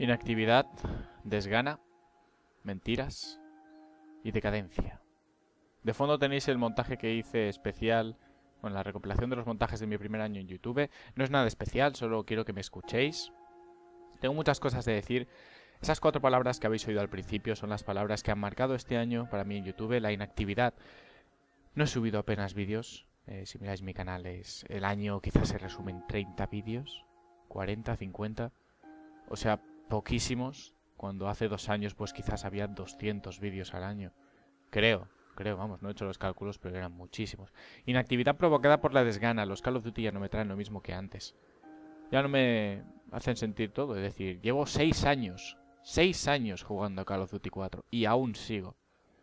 Inactividad, desgana, mentiras y decadencia. De fondo tenéis el montaje que hice especial, bueno, la recopilación de los montajes de mi primer año en YouTube. No es nada especial, solo quiero que me escuchéis. Tengo muchas cosas de decir. Esas 4 palabras que habéis oído al principio son las palabras que han marcado este año para mí en YouTube. La inactividad. No he subido apenas vídeos. Si miráis mi canal, el año quizás se resume en 30 vídeos, 40, 50. O sea, poquísimos. Cuando hace 2 años pues quizás había 200 vídeos al año. Creo, vamos, no he hecho los cálculos, pero eran muchísimos. Inactividad provocada por la desgana. Los Call of Duty ya no me traen lo mismo que antes. Ya no me hacen sentir todo. Es decir, llevo 6 años jugando a Call of Duty 4 y aún sigo.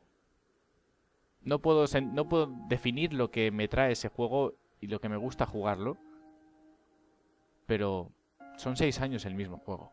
No puedo definir lo que me trae ese juego y lo que me gusta jugarlo, pero son 6 años el mismo juego.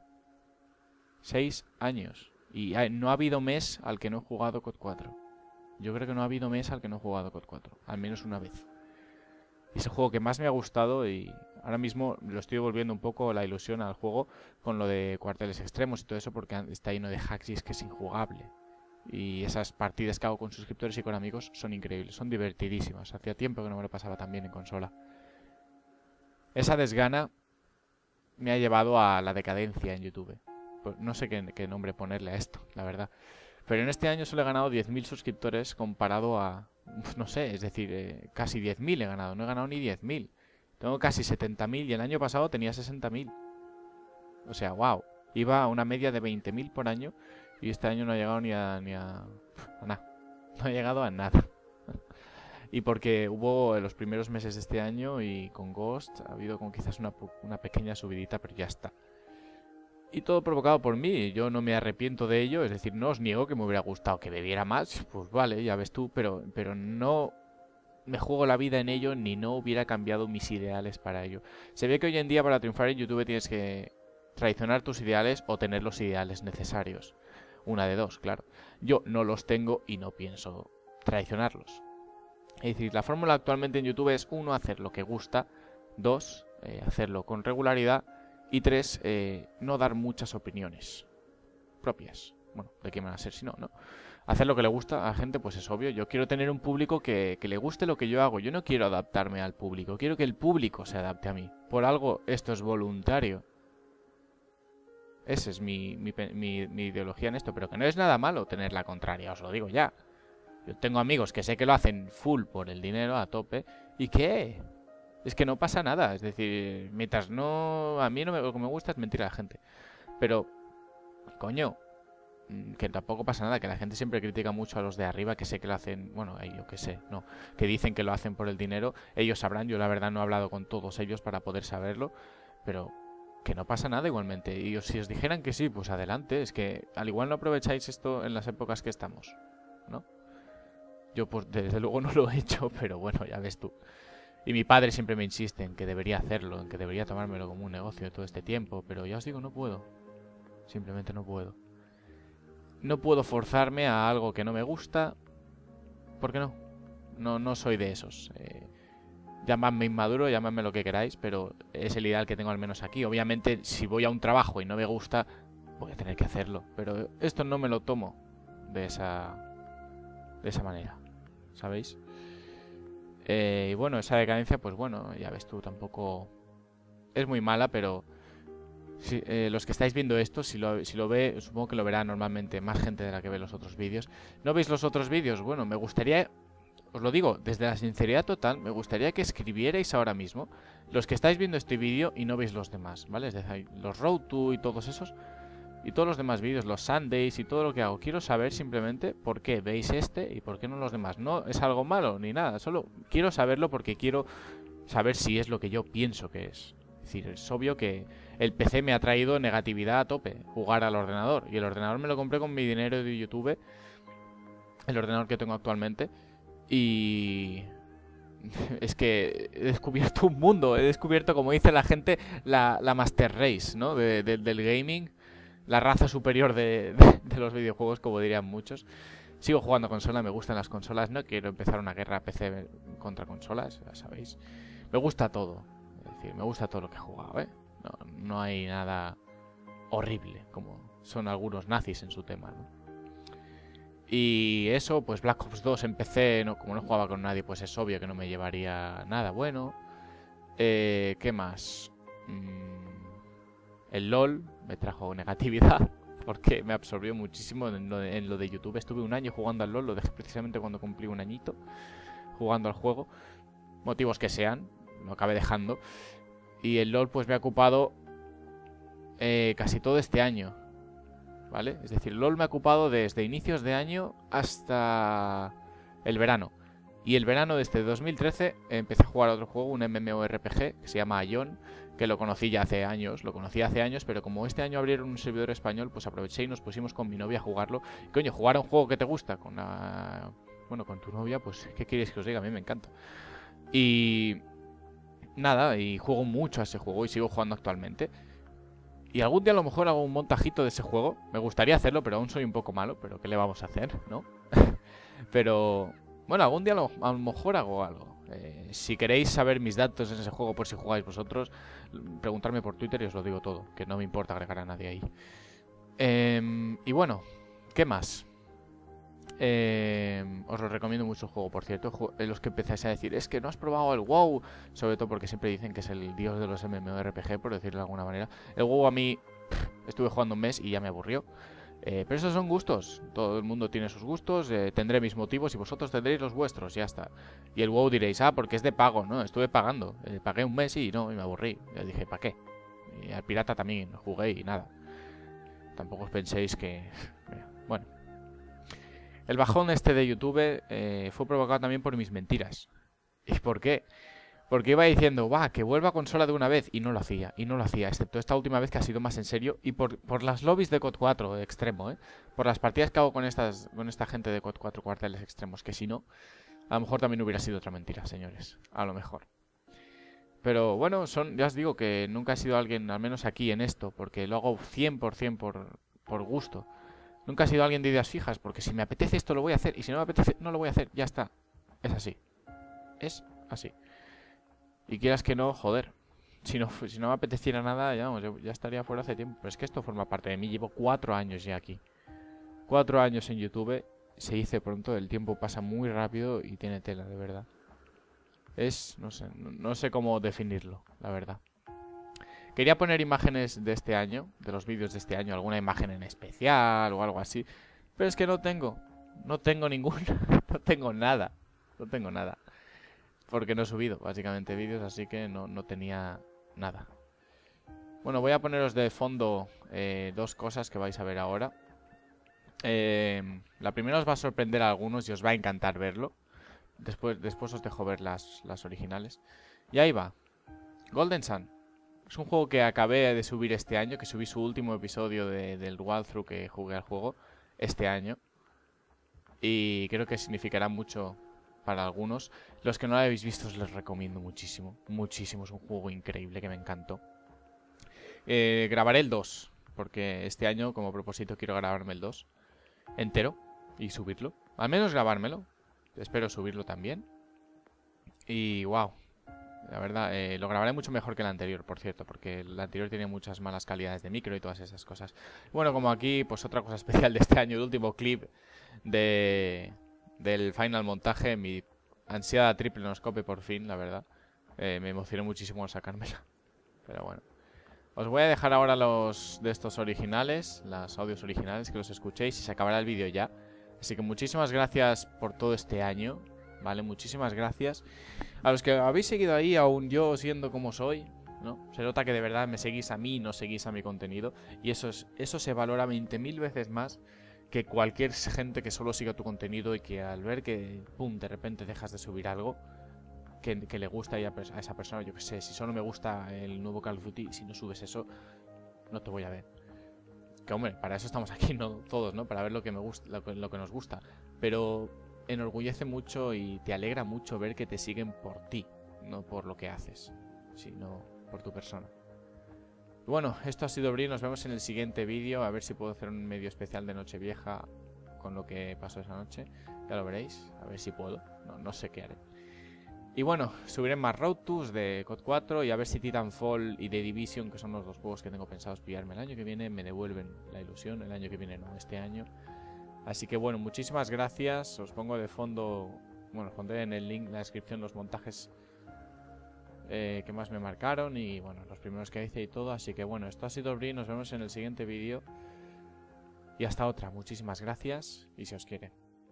6 años. Y no ha habido mes al que no he jugado COD 4. Yo creo que no ha habido mes al que no he jugado COD 4. Al menos una vez. Es el juego que más me ha gustado y ahora mismo lo estoy volviendo un poco la ilusión al juego con lo de cuarteles extremos y todo eso porque está lleno de hacks y es que es injugable. Y esas partidas que hago con suscriptores y con amigos son increíbles, son divertidísimas. Hacía tiempo que no me lo pasaba tan bien en consola. Esa desgana me ha llevado a la decadencia en YouTube. Pues no sé qué nombre ponerle a esto, la verdad. Pero en este año solo he ganado 10.000 suscriptores comparado a... No sé, es decir, casi 10.000 he ganado. No he ganado ni 10.000. Tengo casi 70.000 y el año pasado tenía 60.000. O sea, wow. Iba a una media de 20.000 por año y este año no ha llegado ni a nada. No ha llegado a nada. Y porque hubo en los primeros meses de este año y con Ghost ha habido como quizás una pequeña subidita, pero ya está. Y todo provocado por mí, yo no me arrepiento de ello, es decir, no os niego que me hubiera gustado que bebiera más, pues vale, ya ves tú, pero no me juego la vida en ello ni no hubiera cambiado mis ideales para ello. Se ve que hoy en día para triunfar en YouTube tienes que traicionar tus ideales o tener los ideales necesarios. Una de dos, claro. Yo no los tengo y no pienso traicionarlos. Es decir, la fórmula actualmente en YouTube es 1, hacer lo que gusta, 2, hacerlo con regularidad, y 3, no dar muchas opiniones propias. Bueno, ¿de qué van a ser si no, no? Hacer lo que le gusta a la gente, pues es obvio. Yo quiero tener un público que le guste lo que yo hago. Yo no quiero adaptarme al público. Quiero que el público se adapte a mí. Por algo, esto es voluntario. Esa es mi ideología en esto. Pero que no es nada malo tener la contraria, os lo digo ya. Yo tengo amigos que sé que lo hacen full por el dinero, a tope. ¿Y qué? Es que no pasa nada, es decir, mientras no... A mí no lo que me gusta es mentir a la gente. Pero, coño, que tampoco pasa nada, que la gente siempre critica mucho a los de arriba, que sé que lo hacen... Bueno, yo que sé, no. Que dicen que lo hacen por el dinero. Ellos sabrán, yo la verdad no he hablado con todos ellos para poder saberlo. Pero que no pasa nada igualmente. Y si os dijeran que sí, pues adelante. Es que al igual no aprovecháis esto en las épocas que estamos, ¿no? Yo pues desde luego no lo he hecho, pero bueno, ya ves tú. Y mi padre siempre me insiste en que debería hacerlo, en que debería tomármelo como un negocio todo este tiempo, pero ya os digo, no puedo. Simplemente no puedo. No puedo forzarme a algo que no me gusta, porque no. No soy de esos. Llamadme inmaduro, llamadme lo que queráis, pero es el ideal que tengo al menos aquí. Obviamente, si voy a un trabajo y no me gusta, voy a tener que hacerlo. Pero esto no me lo tomo de esa manera, ¿sabéis? Y bueno, esa decadencia, pues bueno, ya ves tú, tampoco es muy mala, pero si, los que estáis viendo esto, si lo ve, supongo que lo verá normalmente más gente de la que ve los otros vídeos. ¿No veis los otros vídeos? Bueno, me gustaría, os lo digo, desde la sinceridad total, me gustaría que escribierais ahora mismo los que estáis viendo este vídeo y no veis los demás, ¿vale? Es decir, los Road to y todos esos, y todos los demás vídeos, los Sundays y todo lo que hago. Quiero saber simplemente por qué veis este y por qué no los demás. No es algo malo ni nada, solo quiero saberlo porque quiero saber si es lo que yo pienso que es. Es decir, es obvio que el PC me ha traído negatividad a tope, jugar al ordenador. Y el ordenador me lo compré con mi dinero de YouTube, el ordenador que tengo actualmente. Y... es que he descubierto un mundo, he descubierto, como dice la gente, la Master Race, ¿no? Del gaming. La raza superior de los videojuegos, como dirían muchos. Sigo jugando consola, me gustan las consolas. No quiero empezar una guerra PC contra consolas, ya sabéis. Me gusta todo. Es decir, me gusta todo lo que he jugado, ¿eh? No hay nada horrible, como son algunos nazis en su tema, ¿no? Y eso, pues Black Ops 2 empecé, no, como no jugaba con nadie, pues es obvio que no me llevaría nada bueno. ¿Qué más? El LOL me trajo negatividad porque me absorbió muchísimo en lo de YouTube. Estuve un año jugando al LOL, lo dejé precisamente cuando cumplí un añito jugando al juego. Motivos que sean, lo acabé dejando. Y el LOL pues me ha ocupado casi todo este año, ¿vale? Es decir, el LOL me ha ocupado desde inicios de año hasta el verano. Y el verano de este 2013 empecé a jugar a otro juego, un MMORPG que se llama Ion, que lo conocí ya hace años, pero como este año abrieron un servidor español, pues aproveché y nos pusimos con mi novia a jugarlo. Y coño, jugar a un juego que te gusta con con tu novia, pues ¿qué queréis que os diga? A mí me encanta. Y nada, y juego mucho a ese juego y sigo jugando actualmente. Y algún día a lo mejor hago un montajito de ese juego. Me gustaría hacerlo, pero aún soy un poco malo, pero ¿qué le vamos a hacer, no? Pero bueno, algún día a lo mejor hago algo. Si queréis saber mis datos en ese juego por si jugáis vosotros, preguntarme por Twitter y os lo digo todo, que no me importa agregar a nadie ahí. Y bueno, ¿qué más? Os lo recomiendo mucho el juego, por cierto. Los que empezáis a decir, es que no has probado el WoW, sobre todo porque siempre dicen que es el dios de los MMORPG, por decirlo de alguna manera. El WoW a mí estuve jugando un mes y ya me aburrió. Pero esos son gustos, todo el mundo tiene sus gustos, tendré mis motivos y vosotros tendréis los vuestros, ya está. Y el WoW diréis, porque es de pago, ¿no? Estuve pagando, pagué un mes y no, y me aburrí. Ya dije, ¿para qué? Y al pirata también jugué y nada. Tampoco os penséis que... Bueno. El bajón este de YouTube fue provocado también por mis mentiras. ¿Y por qué? Porque iba diciendo, que vuelva a consola de una vez, y no lo hacía, excepto esta última vez que ha sido más en serio, y por las lobbies de COD 4 extremo, por las partidas que hago con esta gente de COD 4 cuarteles extremos, que si no, a lo mejor también hubiera sido otra mentira, señores, a lo mejor. Pero bueno, ya os digo que nunca he sido alguien, al menos aquí en esto, porque lo hago 100% por gusto. Nunca he sido alguien de ideas fijas, porque si me apetece esto lo voy a hacer, y si no me apetece no lo voy a hacer, ya está. Es así. Es así. Y quieras que no, joder. Si no me apeteciera nada, ya estaría fuera hace tiempo. Pero es que esto forma parte de mí. Llevo 4 años ya aquí. 4 años en YouTube. Se dice pronto, el tiempo pasa muy rápido y tiene tela, de verdad. No sé cómo definirlo, la verdad. Quería poner imágenes de este año, de los vídeos de este año, alguna imagen en especial o algo así. Pero es que no tengo ninguna. No tengo nada. No tengo nada. Porque no he subido, básicamente, vídeos, así que no tenía nada. Bueno, voy a poneros de fondo dos cosas que vais a ver ahora. La primera os va a sorprender a algunos y os va a encantar verlo. Después os dejo ver las originales. Y ahí va. Golden Sun. Es un juego que acabé de subir este año, que subí su último episodio del walkthrough que jugué al juego este año. Y creo que significará mucho para algunos. Los que no lo habéis visto os les recomiendo muchísimo. Muchísimo, es un juego increíble que me encantó. Grabaré el 2, porque este año como propósito quiero grabarme el 2 entero y subirlo. Al menos grabármelo. Espero subirlo también. Y wow. La verdad, lo grabaré mucho mejor que el anterior, por cierto, porque el anterior tiene muchas malas calidades de micro y todas esas cosas. Bueno, como aquí, pues otra cosa especial de este año, el último clip del final montaje, mi ansiada triple noscope por fin, la verdad. Me emocioné muchísimo al sacármela. Pero bueno. Os voy a dejar ahora los de estos originales, los audios originales, que los escuchéis y se acabará el vídeo ya. Así que muchísimas gracias por todo este año, ¿vale? Muchísimas gracias. A los que habéis seguido ahí, aún yo siendo como soy, ¿no? Se nota que de verdad me seguís a mí, no seguís a mi contenido. Y eso se valora 20.000 veces más que cualquier gente que solo siga tu contenido y que al ver que, pum, de repente dejas de subir algo que le gusta a esa persona, yo que sé, si solo me gusta el nuevo Call of Duty, si no subes eso, no te voy a ver. Que hombre, para eso estamos aquí, no todos, ¿no? Para ver lo que me gusta, lo que nos gusta. Pero enorgullece mucho y te alegra mucho ver que te siguen por ti, no por lo que haces, sino por tu persona. Bueno, esto ha sido Bri, nos vemos en el siguiente vídeo, a ver si puedo hacer un medio especial de Nochevieja con lo que pasó esa noche. Ya lo veréis, a ver si puedo, no sé qué haré. Y bueno, subiré más Road Tours de COD 4 y a ver si Titanfall y The Division, que son los dos juegos que tengo pensados pillarme el año que viene, me devuelven la ilusión. El año que viene no, este año. Así que bueno, muchísimas gracias. Os pongo de fondo, bueno, os pondré en el link, en la descripción, los montajes que más me marcaron y bueno, los primeros que hice y todo. Así que bueno, esto ha sido Bri, nos vemos en el siguiente vídeo. Y hasta otra, muchísimas gracias y si os quiere.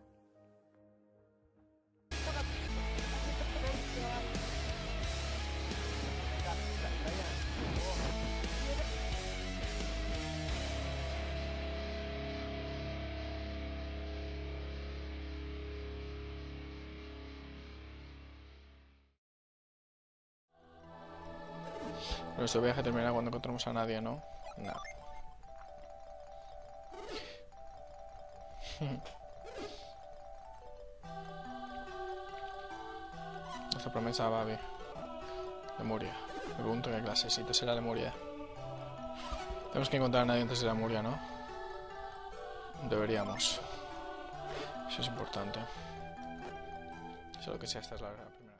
Nuestro viaje terminará cuando encontremos a nadie, ¿no? No. Nuestra promesa va bien. Lemuria. Me pregunto qué clase. Sí, te será Lemuria. Tenemos que encontrar a nadie antes de Lemuria, ¿no? Deberíamos. Eso es importante. Solo que sea esta es la primera.